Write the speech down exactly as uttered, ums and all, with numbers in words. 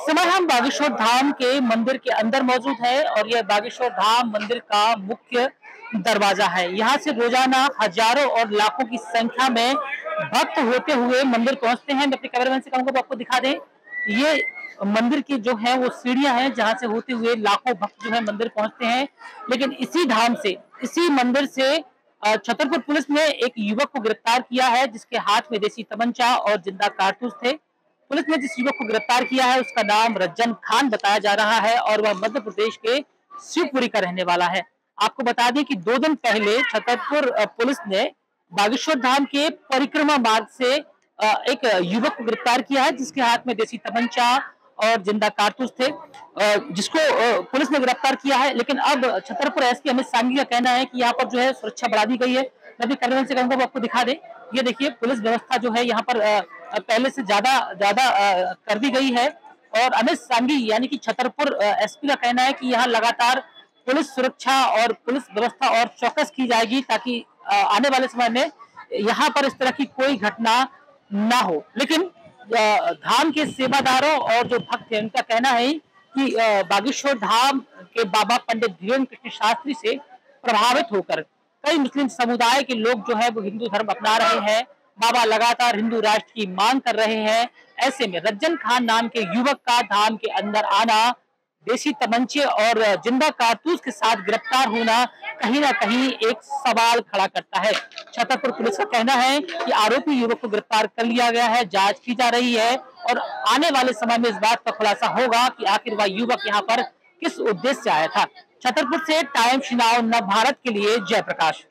समय हम बागेश्वर धाम के मंदिर के अंदर मौजूद है और यह बागेश्वर धाम मंदिर का मुख्य दरवाजा है। यहाँ से रोजाना हजारों और लाखों की संख्या में भक्त होते हुए मंदिर पहुंचते हैं। मैं अपने कैमरामैन से कहूंगा वो आपको दिखा दें। ये मंदिर की जो है वो सीढ़ियां हैं जहां से होते हुए लाखों भक्त जो है मंदिर पहुंचते हैं। लेकिन इसी धाम से, इसी मंदिर से अ, छतरपुर पुलिस ने एक युवक को गिरफ्तार किया है जिसके हाथ में देसी तमंचा और जिंदा कारतूस थे। पुलिस ने जिस युवक को गिरफ्तार किया है उसका नाम रज्जन खान बताया जा रहा है और वह मध्य प्रदेश के शिवपुरी का रहने वाला है। आपको बता दें कि दो दिन पहले छतरपुर अ, पुलिस ने बागेश्वर धाम के परिक्रमा मार्ग से अ, एक युवक को गिरफ्तार किया है जिसके हाथ में देसी तमंचा और जिंदा कारतूस थे, अ, जिसको अ, पुलिस ने गिरफ्तार किया है। लेकिन अब छतरपुर एसपी अमित सांघी का कहना है कि यहाँ पर जो है सुरक्षा बढ़ा दी गई है। मैं भी कैमरे से कहूंगा वो आपको दिखा दे। ये देखिए पुलिस व्यवस्था जो है यहाँ पर अ, पहले से ज्यादा ज्यादा अ, कर दी गई है। और अमित सांघी यानी कि छतरपुर एसपी का कहना है कि यहाँ लगातार पुलिस सुरक्षा और पुलिस व्यवस्था और चौकस की जाएगी ताकि अ, आने वाले समय में यहाँ पर इस तरह की कोई घटना ना हो। लेकिन अ, धाम के सेवादारों और जो भक्त हैं उनका कहना है कि अ, बागेश्वर धाम के बाबा पंडित धीरेन्द्र कृष्ण शास्त्री से प्रभावित होकर कई मुस्लिम समुदाय के लोग जो है वो हिंदू धर्म अपना रहे हैं। बाबा लगातार हिंदू राष्ट्र की मांग कर रहे हैं। ऐसे में रज्जन खान नाम के युवक का धाम के अंदर आना, देसी तमंचे और जिंदा कारतूस के साथ गिरफ्तार होना कहीं ना कहीं एक सवाल खड़ा करता है। छतरपुर पुलिस का कहना है कि आरोपी युवक को गिरफ्तार कर लिया गया है, जांच की जा रही है और आने वाले समय में इस बात का खुलासा होगा कि आखिर वह युवक यहाँ पर किस उद्देश्य से आया था। छतरपुर से टाइम्स नाउ नव भारत के लिए जयप्रकाश।